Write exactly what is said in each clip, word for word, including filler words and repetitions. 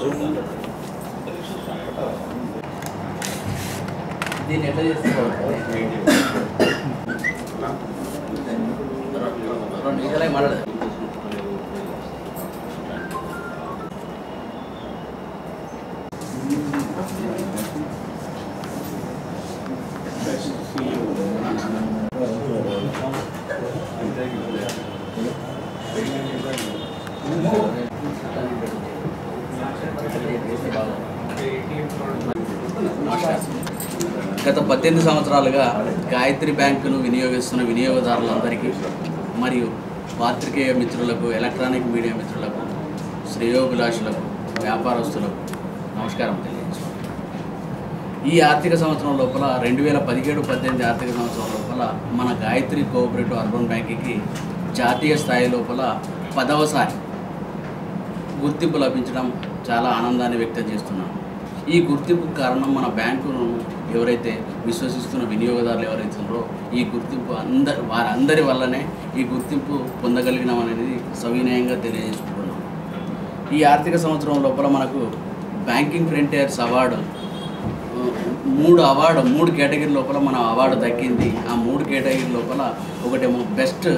దీన్ని ఎట్లా చేస్తున్నారు? రెండు నిమిషాలే మాట్లాడదు. గత పద్దెనిమిది సంవత్సరాలుగా గాయత్రి బ్యాంకును వినియోగిస్తున్న వినియోగదారులందరికీ మరియు పాత్రికేయ మిత్రులకు, ఎలక్ట్రానిక్ మీడియా మిత్రులకు, శ్రేయోభిలాషులకు, వ్యాపారస్తులకు నమస్కారం తెలియజేస్తున్నాను. ఈ ఆర్థిక సంవత్సరం లోపల రెండు వేల పదిహేడు పద్దెనిమిది ఆర్థిక సంవత్సరం లోపల మన గాయత్రి కోఆపరేటివ్ అర్బన్ బ్యాంకుకి జాతీయ స్థాయి లోపల పదవసారి గుర్తింపు లభించడం చాలా ఆనందాన్ని వ్యక్తం చేస్తున్నాను. ఈ గుర్తింపుకు కారణం మన బ్యాంకును ఎవరైతే విశ్వసిస్తున్న వినియోగదారులు ఎవరైతే ఉన్నారో ఈ గుర్తింపు అందరి వారందరి వల్లనే ఈ గుర్తింపు పొందగలిగినాం అనేది సవినయంగా తెలియజేసుకుంటున్నాం. ఈ ఆర్థిక సంవత్సరం లోపల మనకు బ్యాంకింగ్ ఫ్రంటియర్స్ అవార్డు మూడు అవార్డు మూడు కేటగిరీ లోపల మన అవార్డు దక్కింది. ఆ మూడు కేటగిరీ లోపల ఒకటేమో best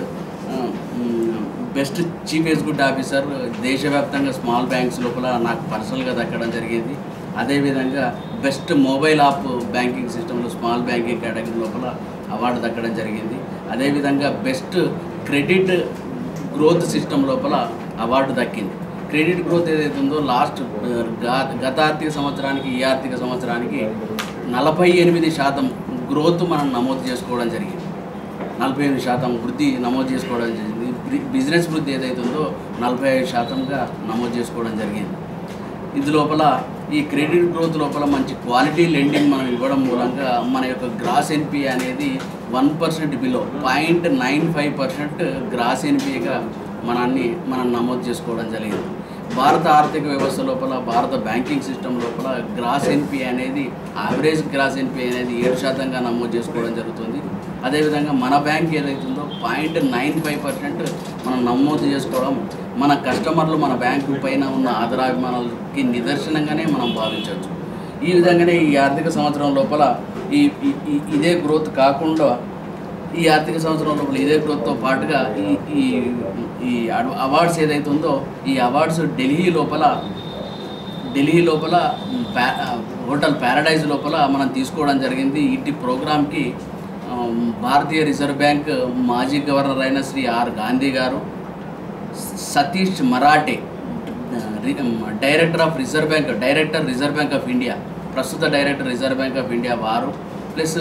best chief executive officer దేశవ్యాప్తంగా స్మాల్ బ్యాంక్స్ లోపల నాకు పర్సనల్గా దక్కడం జరిగింది. అదేవిధంగా బెస్ట్ మొబైల్ యాప్ బ్యాంకింగ్ సిస్టంలో స్మాల్ బ్యాంకింగ్ కేటగిరీ లోపల అవార్డు దక్కడం జరిగింది. అదేవిధంగా బెస్ట్ క్రెడిట్ గ్రోత్ సిస్టమ్ లోపల అవార్డు దక్కింది. క్రెడిట్ గ్రోత్ ఏదైతే ఉందో లాస్ట్ గత ఆర్థిక సంవత్సరానికి ఈ ఆర్థిక సంవత్సరానికి నలభై ఎనిమిది శాతం గ్రోత్ మనం నమోదు చేసుకోవడం జరిగింది. నలభై ఎనిమిది శాతం వృద్ధి నమోదు చేసుకోవడం జరిగింది. బిజినెస్ వృద్ధి ఏదైతే ఉందో నలభై ఐదు శాతంగా నమోదు చేసుకోవడం జరిగింది. ఇది లోపల ఈ క్రెడిట్ గ్రోత్ లోపల మంచి క్వాలిటీ లెండింగ్ మనం ఇవ్వడం మూలంగా మన యొక్క గ్రాస్ ఎన్పిఏ అనేది one percent below point nine five percent gross ఎన్పిఏగా మనల్ని మనం నమోదు చేసుకోవడం జరిగింది. భారత ఆర్థిక వ్యవస్థ లోపల భారత బ్యాంకింగ్ సిస్టమ్ లోపల గ్రాస్ ఎన్పిఏ అనేది యావరేజ్ గ్రాస్ ఎన్పిఏ అనేది ఏడు శాతంగా నమోదు చేసుకోవడం జరుగుతుంది. అదేవిధంగా మన బ్యాంక్ ఏదైతుందో పాయింట్ నైన్ ఫైవ్ పర్సెంట్ మనం నమోదు చేసుకోవడం మన కస్టమర్లు మన బ్యాంకు పైన ఉన్న ఆదరాభిమానాలకి నిదర్శనంగానే మనం భావించవచ్చు. ఈ విధంగానే ఈ ఆర్థిక సంవత్సరం లోపల ఈ ఇదే గ్రోత్ కాకుండా ఈ ఆర్థిక సంవత్సరం లోపల ఇదే గ్రోత్తో పాటుగా ఈ ఈ ఈ అవార్డ్స్ ఏదైతే ఉందో ఈ అవార్డ్స్ ఢిల్లీ లోపల ఢిల్లీ లోపల ప్యా హోటల్ ప్యారడైజ్ లోపల మనం తీసుకోవడం జరిగింది. ఇట్టి ప్రోగ్రామ్కి భారతీయ రిజర్వ్ బ్యాంక్ మాజీ గవర్నర్ అయిన శ్రీ ఆర్ గాంధీ గారు, Satish Marathe director of reserve bank director reserve bank of India ప్రస్తుత director reserve bank of India వారు, plus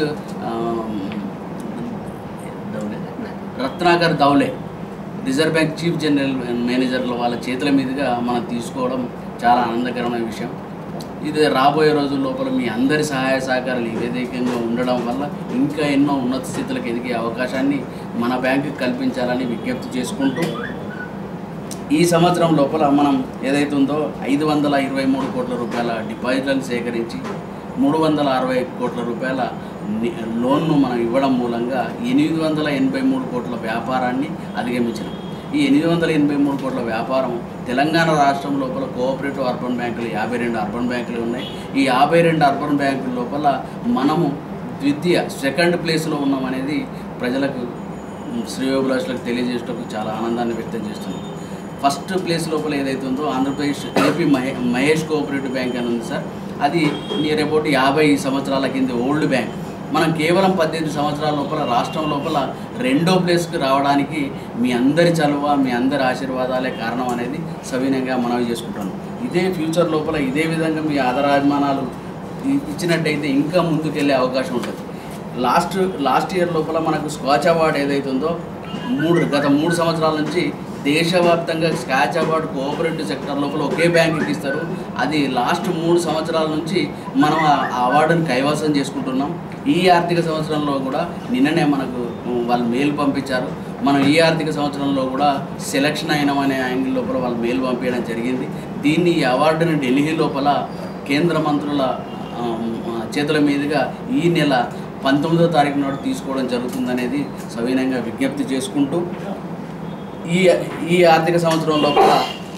Ratnakar Daule reserve bank chief general మేనేజర్ల వాళ్ళ చేతుల మీదుగా మనం తీసుకోవడం చాలా ఆనందకరమైన విషయం. ఇది రాబోయే రోజుల లోపల మీ అందరి సహాయ సహకారాలు ఈ వేదికంగా ఉండడం వల్ల ఇంకా ఎన్నో ఉన్నత స్థితులకు ఎదిగే అవకాశాన్ని మన బ్యాంకు కల్పించాలని విజ్ఞప్తి చేసుకుంటూ ఈ సంవత్సరం లోపల మనం ఏదైతే ఉందో ఐదు వందల ఇరవై మూడు కోట్ల రూపాయల డిపాజిట్లను సేకరించి మూడు వందల అరవై కోట్ల రూపాయల లోన్ను మనం ఇవ్వడం మూలంగా ఎనిమిది వందల ఎనభై మూడు కోట్ల వ్యాపారాన్ని అధిగమించినాం. ఈ ఎనిమిది వందల ఎనభై మూడు కోట్ల వ్యాపారం తెలంగాణ రాష్ట్రం లోపల కోఆపరేటివ్ అర్బన్ బ్యాంకులు యాభై రెండు అర్బన్ బ్యాంకులు ఉన్నాయి. ఈ యాభై రెండు అర్బన్ బ్యాంకుల లోపల మనము ద్వితీయ సెకండ్ ప్లేస్లో ఉన్నామనేది ప్రజలకు శ్రేయోభిలాషులకు తెలియజేయడానికి చాలా ఆనందాన్ని వ్యక్తం చేస్తున్నాం. ఫస్ట్ ప్లేస్ లోపల ఏదైతే ఉందో ఆంధ్రప్రదేశ్ ఏపీ మహే మహేష్ కోఆపరేటివ్ బ్యాంక్ అని ఉంది సార్. అది నియర్ అబౌట్ యాభై సంవత్సరాల కింద ఓల్డ్ బ్యాంక్. మనం కేవలం పద్దెనిమిది సంవత్సరాల లోపల రాష్ట్రం లోపల రెండో ప్లేస్కి రావడానికి మీ అందరి చలువ మీ అందరి ఆశీర్వాదాలే కారణం అనేది సవినయంగా మనవి చేసుకుంటాను. ఇదే ఫ్యూచర్ లోపల ఇదే విధంగా మీ ఆదరాభిమానాలు ఇచ్చినట్టయితే ఇంకా ముందుకెళ్ళే అవకాశం ఉంటుంది. లాస్ట్ లాస్ట్ ఇయర్ లోపల మనకు స్కాచ్ అవార్డు ఏదైతే ఉందో మూడు గత మూడు సంవత్సరాల నుంచి దేశవ్యాప్తంగా స్కాచ్ అవార్డు కోఆపరేటివ్ సెక్టర్ లోపల ఒకే బ్యాంకుకి ఇస్తారు. అది లాస్ట్ మూడు సంవత్సరాల నుంచి మనం ఆ అవార్డుని కైవసం చేసుకుంటున్నాం. ఈ ఆర్థిక సంవత్సరంలో కూడా నిన్ననే మనకు వాళ్ళు మెయిల్ పంపించారు. మనం ఈ ఆర్థిక సంవత్సరంలో కూడా సెలక్షన్ అయినామనే యాంగిల్ లోపల వాళ్ళు మెయిల్ పంపించడం జరిగింది. దీన్ని ఈ అవార్డుని ఢిల్లీ లోపల కేంద్ర మంత్రుల చేతుల మీదుగా ఈ నెల పంతొమ్మిదో తారీఖు నాడు తీసుకోవడం జరుగుతుందనేది సవినయంగా విజ్ఞప్తి చేసుకుంటూ ఈ ఈ ఆర్థిక సంవత్సరం లోపల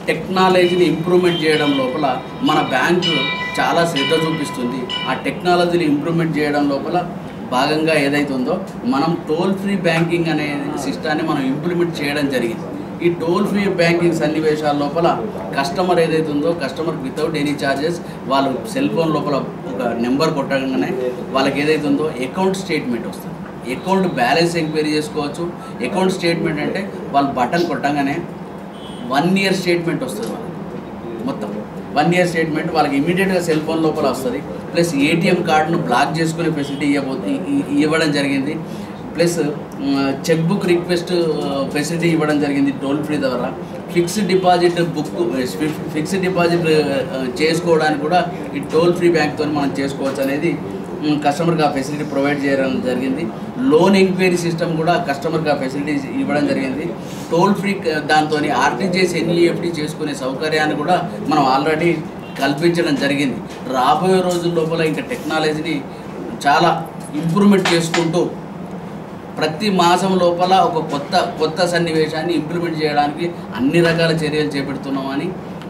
టెక్నాలజీని ఇంప్రూవ్మెంట్ చేయడం లోపల మన బ్యాంకు చాలా శ్రద్ధ చూపిస్తుంది. ఆ టెక్నాలజీని ఇంప్రూవ్మెంట్ చేయడం లోపల భాగంగా ఏదైతే ఉందో మనం టోల్ ఫ్రీ బ్యాంకింగ్ అనే సిస్టాన్ని మనం ఇంప్లిమెంట్ చేయడం జరిగింది. ఈ టోల్ ఫ్రీ బ్యాంకింగ్ సన్నివేశాల లోపల కస్టమర్ ఏదైతే ఉందో కస్టమర్ వితౌట్ ఎనీ ఛార్జెస్ వాళ్ళు సెల్ ఫోన్ లోపల ఒక నెంబర్ కొట్టగానే వాళ్ళకి ఏదైతే ఉందో అకౌంట్ స్టేట్మెంట్ వస్తుంది. అకౌంట్ బ్యాలెన్స్ ఎంక్వైరీ చేసుకోవచ్చు. అకౌంట్ స్టేట్మెంట్ అంటే వాళ్ళు బటన్ కొట్టగానే వన్ ఇయర్ స్టేట్మెంట్ వస్తుంది. వాళ్ళకి మొత్తం వన్ ఇయర్ స్టేట్మెంట్ వాళ్ళకి ఇమీడియట్గా సెల్ ఫోన్ లోపల వస్తుంది. ప్లస్ ఏటీఎం కార్డును బ్లాక్ చేసుకునే ఫెసిలిటీ ఇవ్వబోతే ఇవ్వడం జరిగింది. Plus cheque book request facility ఇవ్వడం జరిగింది టోల్ ఫ్రీ ద్వారా. Fixed deposit book fixed deposit చేసుకోవడానికి కూడా ఈ టోల్ ఫ్రీ బ్యాంక్తో మనం చేసుకోవచ్చు అనేది కస్టమర్కి ఆ ఫెసిలిటీ ప్రొవైడ్ చేయడం జరిగింది. లోన్ ఎంక్వైరీ సిస్టమ్ కూడా కస్టమర్కి ఆ ఫెసిలిటీ ఇవ్వడం జరిగింది. టోల్ ఫ్రీ దాంతో ఆర్టీజీఎస్ ఎన్ఈఎఫ్టీ చేసుకునే సౌకర్యాన్ని కూడా మనం ఆల్రెడీ కల్పించడం జరిగింది. రాబోయే రోజుల లోపల ఇంకా టెక్నాలజీని చాలా ఇంప్రూవ్మెంట్ చేసుకుంటూ ప్రతి మాసం లోపల ఒక కొత్త కొత్త సన్నివేశాన్ని ఇంప్లిమెంట్ చేయడానికి అన్ని రకాల చర్యలు చేపడుతున్నామని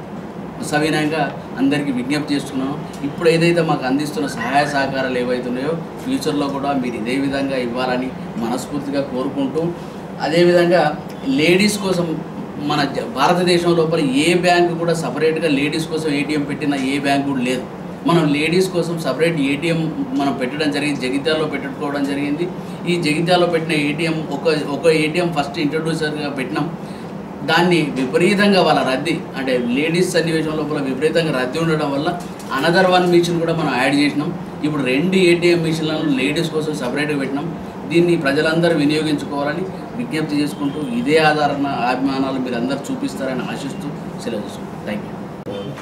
సవినయంగా అందరికీ విజ్ఞప్తి చేస్తున్నాం. ఇప్పుడు ఏదైతే మాకు అందిస్తున్న సహాయ సహకారాలు ఏవైతున్నాయో ఫ్యూచర్లో కూడా మీరు ఇదే విధంగా ఇవ్వాలని మనస్ఫూర్తిగా కోరుకుంటూ, అదేవిధంగా లేడీస్ కోసం మన భారతదేశం లోపల ఏ బ్యాంకు కూడా సపరేట్గా లేడీస్ కోసం ఏటీఎం పెట్టిన ఏ బ్యాంకు కూడా లేదు. మనం లేడీస్ కోసం సపరేట్ ఏటీఎం మనం పెట్టడం జరిగింది. జగిత్యాలలో పెట్టుకోవడం జరిగింది. ఈ జగిత్యాలలో పెట్టిన ఏటీఎం ఒక ఒక ఏటీఎం ఫస్ట్ ఇంట్రడ్యూసర్గా పెట్టినాం. దాన్ని విపరీతంగా వాళ్ళ రద్దీ అంటే లేడీస్ సన్నివేశం లోపల విపరీతంగా రద్దీ ఉండడం వల్ల అనదర్ వన్ మిషన్ కూడా మనం యాడ్ చేసినాం. ఇప్పుడు రెండు ఏటీఎం మిషన్లను లేడీస్ కోసం సపరేట్గా పెట్టినాం. దీన్ని ప్రజలందరూ వినియోగించుకోవాలని విజ్ఞప్తి చేసుకుంటూ ఇదే ఆధారణ అభిమానాలు మీరు అందరూ చూపిస్తారని ఆశిస్తూ సెలవు తీసుకుంటాం. Thank you.